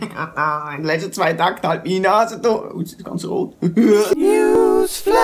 In den letzten 2 Tagen halt meine Nase da. Oh, das ist ganz rot. Newsflash!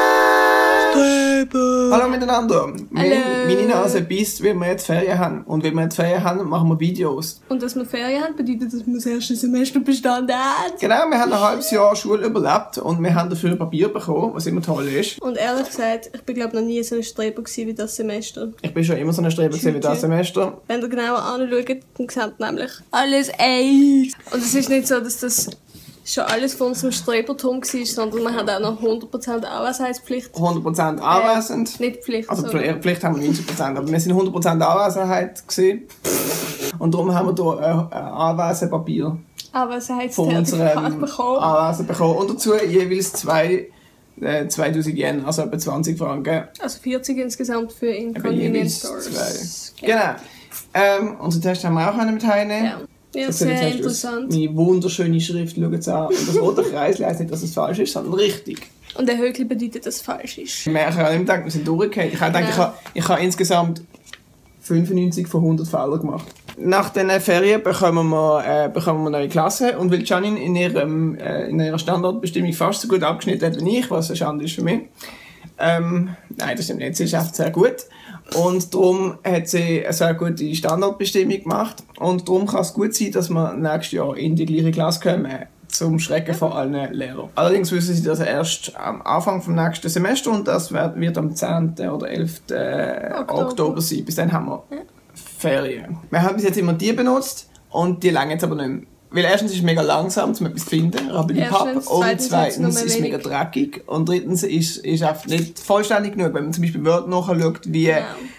Hallo miteinander. Meine Nase beißt, weil wir jetzt Ferien haben. Und wenn wir jetzt Ferien haben, machen wir Videos. Und dass wir Ferien haben, bedeutet, dass wir das erste Semester bestanden haben. Genau, wir haben ein halbes Jahr Schule überlebt und wir haben dafür Papier bekommen, was immer toll ist. Und ehrlich gesagt, ich bin glaube noch nie so ein Streber gewesen wie das Semester. Ich bin schon immer so ein Streber gewesen wie das Semester. Wenn ihr genauer anschaut, dann seht ihr nämlich alles Eis. Und es ist nicht so, dass das schon alles von unserem Strebertum war, sondern wir haben auch noch 100% Anwesenheitspflicht. 100% anwesend. Nicht Pflicht. Also Pflicht haben wir 90%, aber wir sind 100% Anwesenheit gewesen. Und darum haben wir hier ein Anwesenpapier von unserem Anwesen bekommen. Und dazu jeweils 2000 Yen, also etwa 20 Franken. Also 40 insgesamt für Inconvenience Stores. Genau. Unseren Test haben wir auch mit teilnehmen. Ja. Ja, sehr interessant. Meine wunderschöne Schrift, schaut es an. Und das rote Kreis heisst nicht, dass es falsch ist, sondern richtig. Und der Höckli bedeutet, dass es falsch ist. Ich habe nicht gedacht, wir sind durchgefallen. Ich habe gedacht, ich habe insgesamt 95 von 100 Fällen gemacht. Nach diesen Ferien bekommen wir neue Klassen. Und weil Janine in ihrer Standortbestimmung fast so gut abgeschnitten hat wie ich, was eine Schande ist für mich. Nein, das stimmt nicht. Sie ist echt sehr gut. Und darum hat sie eine sehr gute Standortbestimmung gemacht. Und darum kann es gut sein, dass wir nächstes Jahr in die gleiche Klasse kommen. Zum Schrecken von allen Lehrern. Allerdings wissen sie das erst am Anfang des nächsten Semesters und das wird am 10. oder 11. Oktober sein. Bis dann haben wir Ferien. Wir haben bis jetzt immer die benutzt und die lange jetzt aber nicht mehr. Weil erstens ist es mega langsam, um etwas zu finden, Rabbeli-Papp. Und zweitens ist es mega dreckig. Und drittens ist einfach nicht vollständig genug. Wenn man zum Beispiel Wörter nachschaut, wie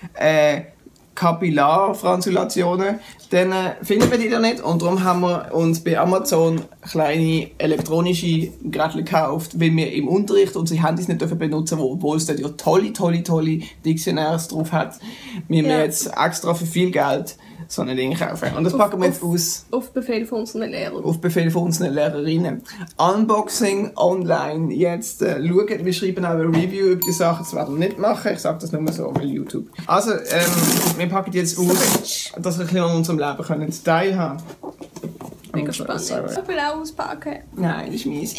Kapillarfranzulationen, dann finden wir die da nicht. Und darum haben wir uns bei Amazon kleine elektronische Geräte gekauft, weil wir im Unterricht unsere Handys nicht benutzen dürfen, obwohl es da ja tolle Diktionärs drauf hat. Wir haben jetzt extra für viel Geld so ein Ding kaufen. Und das packen wir jetzt aus. Auf Befehl von unseren Lehrern. Auf Befehl von unseren Lehrerinnen. Unboxing online. Jetzt schauen, wir schreiben auch eine Review über die Sachen. Das werden wir nicht machen. Ich sage das nur so auf YouTube. Also, wir packen jetzt aus, dass wir ein bisschen an unserem Leben können teilhaben können. Mega spannend. Ich will auch auspacken. Nein, das ist mies.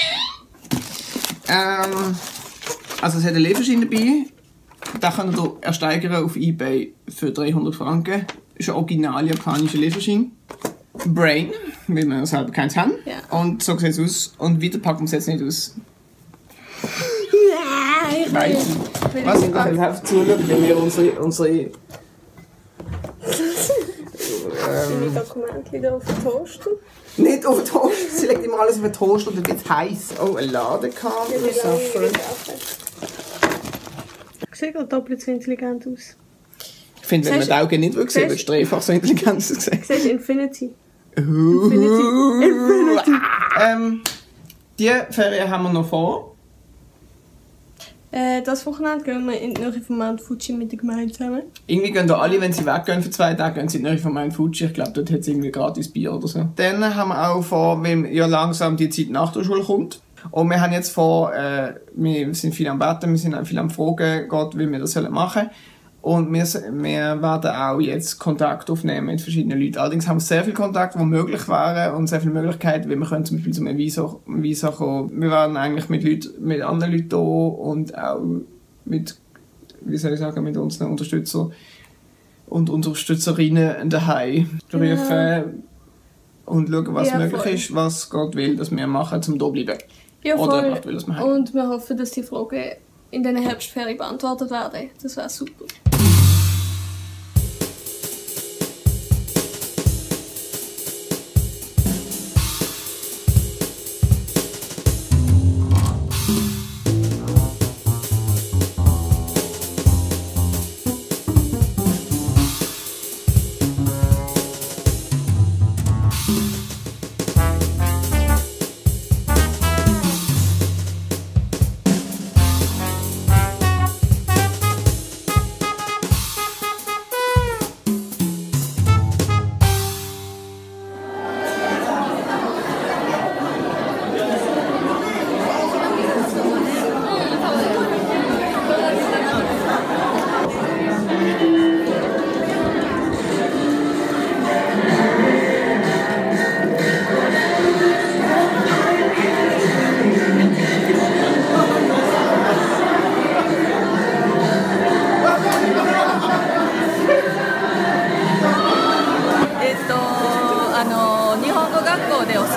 Also, es hat eine Lebermaschine dabei. Den könnt ihr ersteigern auf eBay für 300 Franken. Das ist ein original japanischer Lieferschein. Brain, weil wir selber keins haben. Ja. Und so sieht es aus. Und weiter packen wir es jetzt nicht aus. Nein, ich will Was? Ich will einfach zuschauen, wenn wir unsere die Dokumente da auf den Toaster. nicht auf den Toaster. Sie legt immer alles auf den Toaster und dann wird es heiß. Oh, ein Ladekabel. Sieht gerade doppelt so intelligent aus. Ich finde, wenn man die Augen nicht sehen würde, es dreifach so intelligent aussehen. Siehst du Infinity? Die Ferien haben wir noch vor. Das Wochenende gehen wir in die Nähe von Mount Fuji mit der Gemeinde zusammen. Irgendwie gehen da alle, wenn sie weggehen für 2 Tage, gehen sie in die Nähe von Mount Fuji. Ich glaube, dort hat es irgendwie gratis Bier oder so. Dann haben wir auch vor, weil ja langsam die Zeit nach der Schule kommt. Und wir haben jetzt vor, wir sind viel am Beten, wir sind auch viel am Fragen, Gott, wie wir das machen sollen. Und wir werden auch jetzt Kontakt aufnehmen mit verschiedenen Leuten. Allerdings haben wir sehr viel Kontakt, die möglich wären und sehr viele Möglichkeiten, weil wir können zum Beispiel zu einem Visa kommen. Wir werden eigentlich mit anderen Leuten da und auch mit, wie soll ich sagen, mit unseren Unterstützern und Unterstützerinnen daheim rufen und schauen, was möglich ist, was Gott will, dass wir machen, um da zu bleiben. Ja, voll. Oder Gott will, dass wir haben. Und wir hoffen, dass die Fragen in diesen Herbstferien beantwortet werden. Das wäre super.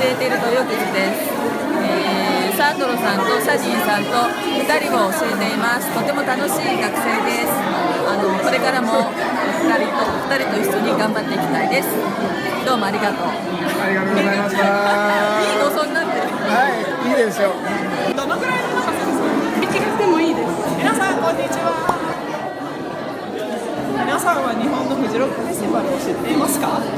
えているとよくです。サンドロさんとサジンさんと2人を教えています。とても楽しい学生です。これからも2人と一緒に頑張っていきたいです。どうもありがとう。 ありがとうございました。 いいのそんなんで。 はい、いいですよ。 どのぐらいの長さですか？ 1月でもいいです。 皆さんこんにちは。皆さんは日本のフジロックフェスティバルを知っていますか？